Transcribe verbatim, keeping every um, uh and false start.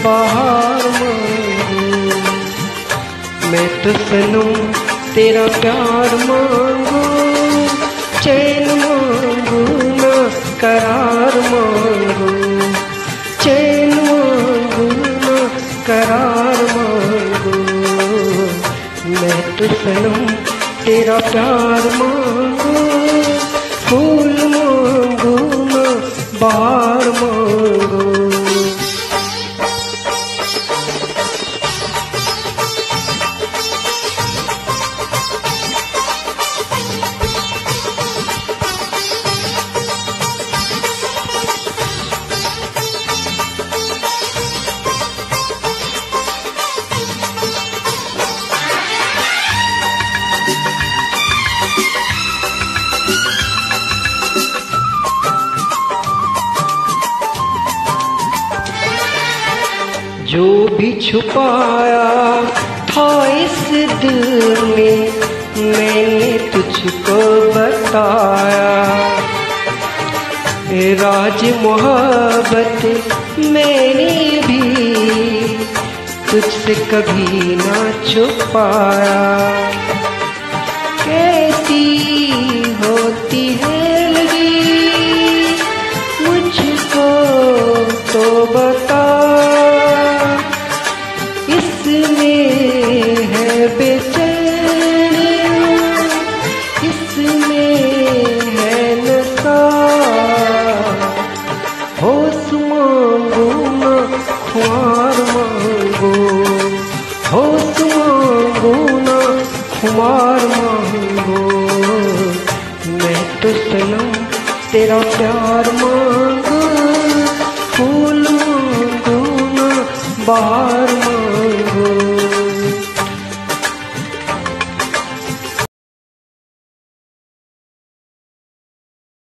बाहर मांगू। मैं तो सनम तेरा प्यार मांगू, चैन मांगू ना करार मांगू, चैन मांगू ना करार मांगू। मैं तो सनम तेरा प्यार मांगू, फूल मांगू ना बाहर मांगू। जो भी छुपाया था इस दिल में मैंने तुझको बताया। राज मोहब्बत मैंने भी तुझसे कभी ना छुपाया। कैसी होती है लगी मुझको तो बता, इसमें है बेचैनियाँ, इसमें है नशा। होश मांगू ना खुमार मांगू, होश मांगू ना खुमार मांगू। मैं तो सनम तेरा प्यार मांगू, फूल मांगू ना बाहर मांगू।